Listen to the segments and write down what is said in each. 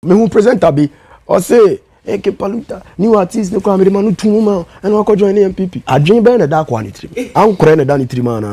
me who presenter be or say Eke Paluta, new artist, no come, man, two women, and I could join the MPP. I dream by the dark one. I'm crying a Danny Trimana.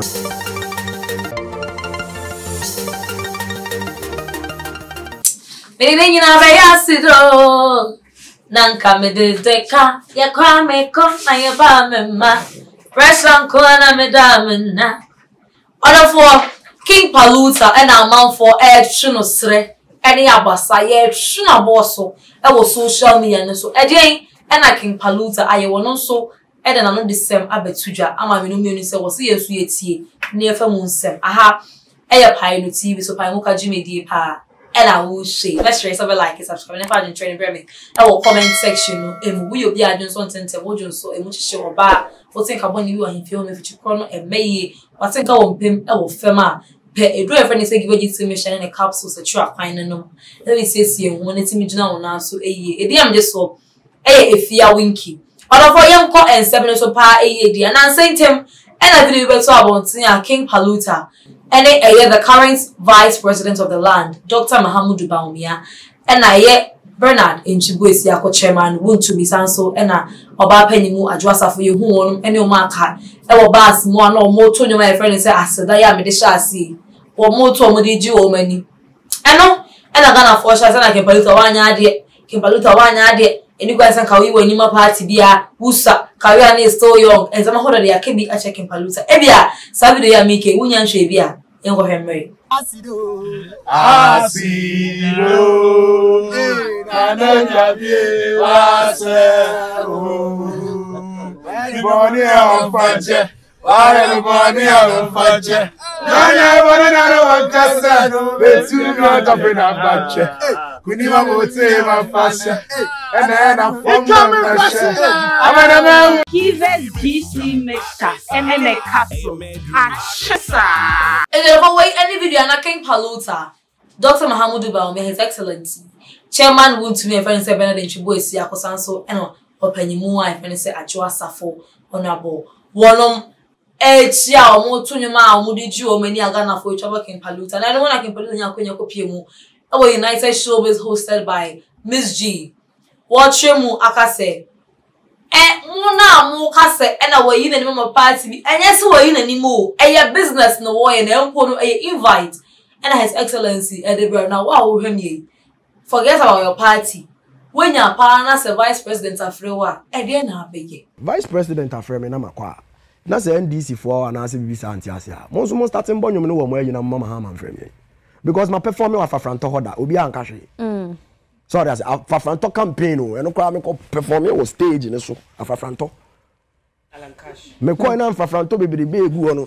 Baby, you know, I sit on Nanka me de deca, ya crame come, my abama, press on corner, madame. Order for King Paluta and our mount for Ed Shunosre. Any abasa ye shuna bosso e wo social media so again and I King Paluta aye wono so e de na no de sem abetuja ama me no me se wo se yesu yetie na efa mu nsem aha e ye pai no TV so pai mo ka jimedie pa e na wo she let's share something like it subscribe na page training breme e wo comment section no e mu wi obi adun so ntente wo jun so e mu chihye wo ba wo think abon you and feel me fichi kro no e meye wo think ka wo mpem e wo fema a do everything say give you mission and a capsules that you are finding them. Let me say, when it's me now, so a year. A just so a fear winky. Other for young call and 7 so par a year, and I'm saying him, and I believe better about King Paluta, and the current vice president of the land, Dr. Mahamudu Baumia, and I yet Bernard in Chibuesi, Yako chairman, would to be Sanso, and Oba Pennymu, Adjwasa for you, who won any marker, and Obas more no more to my friend and say, I said, I am the chassis. Or more to Modi or many. I know, and I'm gonna force us and I can Paluta 1 yard, can Paluta 1 yard, and you guys can call you when you party be a Wusa, Karian is so young, and some holiday I can be a checking Paluta. Ebia, Saturday, make a Winyan Shabia, and go Henry. Asido, and then you was everybody on Fudge. Everybody on Fudge. I never know but you not up in a batch. We never go to my fashion, and then I'm from my GC mixer and then a capsule. And never wait any video and I King Paluta. Dr. Mahamudu Baumia, His Excellency. Chairman would to me a friend say Bernard Chibuesi Akosanso and Openimu, I friend say Adjwasa for honorable. One ya omo tunyuma omudiju omeni agana for each other King Paluta. And I don't want King Paluta nyakonya kopiemu. Our United Showbiz hosted by Miss G. Watchemu akase. Muna mu kase ena we yin ani mo party and yes we yin ani mo. Eye business no wo yen empo no eye invite. And His Excellency Edebra now wa wo hwem ye. Forget about your party. When your partner say vice president afrewa, e dey na abeye. Vice president afreme na makwa. Na say NDC for and say BBC anti-asia. Mo so mo starting bonyo no wo mo yina mama ha man frame. Because my performing wa fafranto hoda obi anka hwe. Sorry as fafranto campaign o eno kwa me ko perform o stage ne so fafranto. Alan Cash. Me ko na fafranto bebebe egu ono.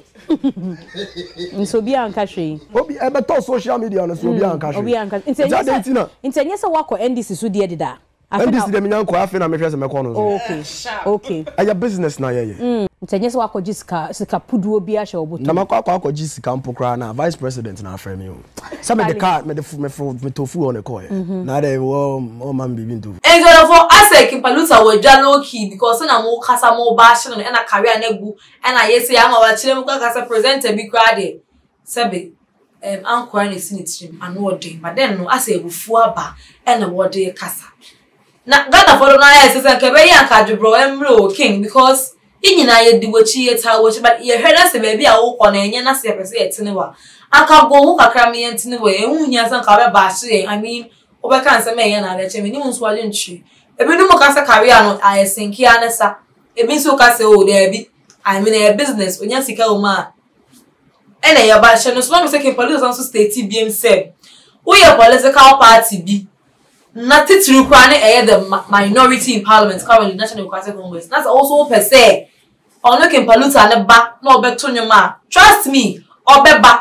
Nso bi anka hwe. Obi e beto social media no so obi anka hwe. Obi anka. Intenye se wako NDC so die deda. NDC de menyan ko afi na me hwe se me ko no. Okay. Okay. Aya business na ye. Intenye se wako sika pudu obi a hwe oboto. Na makwa sika mpokra na vice president na aframe o. Some of the car me tofu on the coin. Now they man be been to. And for us King Paluta we jalo key because na mo kasa mo bash no na career na gu and I say am wa chire mo kasa presenter bi kra de. Sebe anko na sinitrim anu odin but then no asa ebufu aba and na wode kasa. Na Ghana for na yes say ke be yan ka dwebro emre king because inyina ye di wachi ye ta wachi but ye hweda se baby a wo kɔ na enye na se pese etene wa aka go hu kakra me entene wa ehu nya san ka be ba hye I mean obeka nse me ye na le che me ni nso ale ntwi ebi no mo ka se career no ayesenki anesa ebi nso ka se o de bi I mean a business onya sika o ma ene ye ba hye no so no se King Paluta so state BM said we a political party bi na titiri kwa ne the minority in parliament currently National Democratic Congress that's also per se ono King Paluta ne ba na obeto nyoma trust me obeba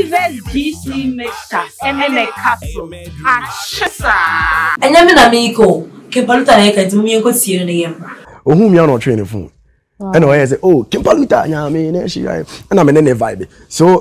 GC mixer and then a capsule. Enya me na me iko King Paluta na yeka ntimi enko tie no yemba Ohun mi an train phone and I say oh King Paluta nya me na she and I me ne vibe so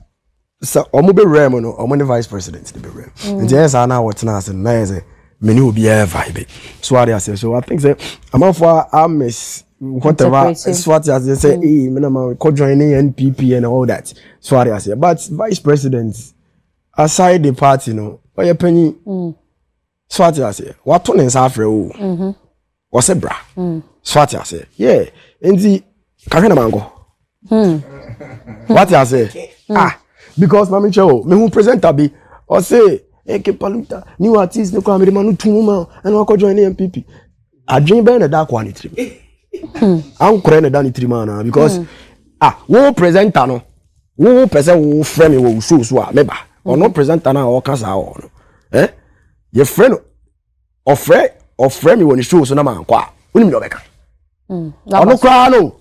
omo be rem no omo ne vice president be rem nti yes na what na say na say many will be a vibe. So what I say. So I think say I'm for I miss whatever. So what I say. Hey, me could joining NPP and all that. So what I say. But vice president aside the party, no. Or your penny. So what I say? What to nsa afre o? What's a bra? So what I say? Yeah, enti kahwe na mango. What I say? Because mami cho me who presenter be or say Eke Paluta new artist no kwa me manu tumuma and wako join the MPP. Adwin be na da kwa ni trim. An kore na da ni trim na because wo presenter no wo person wo frame wo show so a meba or no presenter na o kasa o no your friend or frame wo ni show so na man kwa unim do beka ono kwa no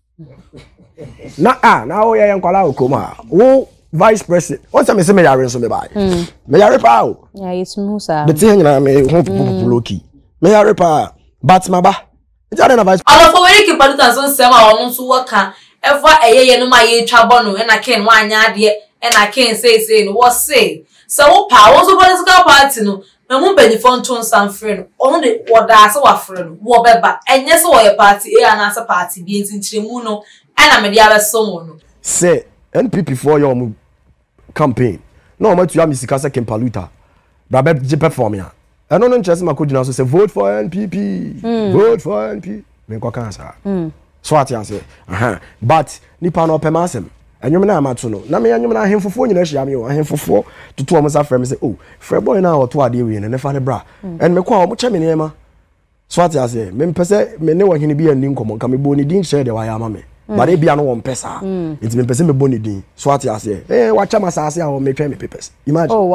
na o ya nkwala okoma wo vice president what's me say me yare so me buy me yare pa o yeah it's musa the thing na me ho populoki me yare pa but maba it's na vice all for we keep Paluta so say ma won so waka ever eyeye no ma ye twabo no na ken wanya ade e na ken say no what say so wo pa wo so political party no me mu benifo nton sam frɛ no ono de woda ase wa frɛ no wo beba enye so wo ye party e ana ase party bi ntintiremu no ana me dia beso mo no say NPP for your campaign no ma tu ya misika se Ken Paluta ba be je perform ya eno no nchese makodina so say vote for NPP vote for NPP me kwa kansa so ati ase but nipa no pema asem enwom na amato no na me enwom na ahemfofo nyina hia me o ahemfofo tutu o mo sa frɛ me say oh frɛ boy na o to ade we ne fa ne bra en me kwa o mo che me ne ma so ati ase me mpese me ne wo hene bi ani nkomo nka me bo ni din share de wa ya ma me but e bia no won pesa it me mpese me bo ni din so ati ase wa cha masase a o me twa me papers imagine oh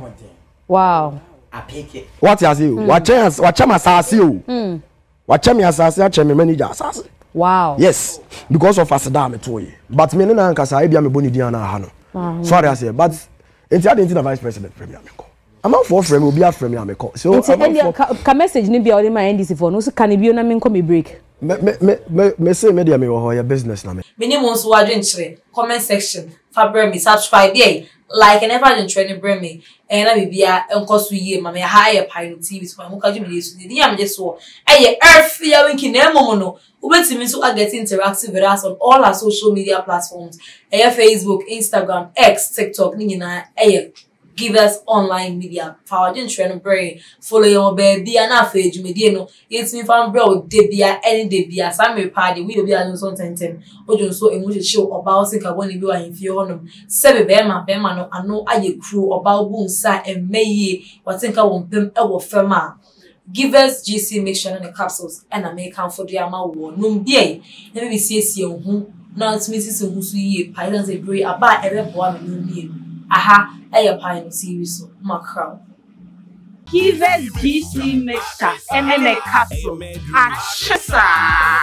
wow apeke what ati ase wa cha masase o wa cha me asase a cha me manager asase. Wow. Yes, because of asada me toy. But me na nkasa e bia me boni dia na ha no. Sorry I say, but enti ade na vice president premier me call. Am for frame obi a frame me call. So ka message ni bia o ma NDC for no so kan bi o na me nko me break. Me say media me wo ya business na me. Me ni mo so wadwen kire comment section fa bring me subscribe there like and never training bring me and na bibia enko so yie ma me higher pilot TV so mo ka ju me so ni am je so earth ya winki na emo no ubetimi so get interactive with us on all our social media platforms Facebook, Instagram, X, TikTok ni nyina give us online media power den training brain follow your baby and na page me no it's me fan bro debia any debia some me party we be an so tentem ojo so emu show about think about ni bi wa himfie honum sebe be ma no ano aye crew about bu nsa emeye what think I won pem e wo fema give us GC mixture and the capsules and I make for the ama wo num bie na be siesie hu na ntimi sisi hu so yie pilot say brave aba ebe boa me num bie aha a pine series macro. Give us GC mixture and a capsule.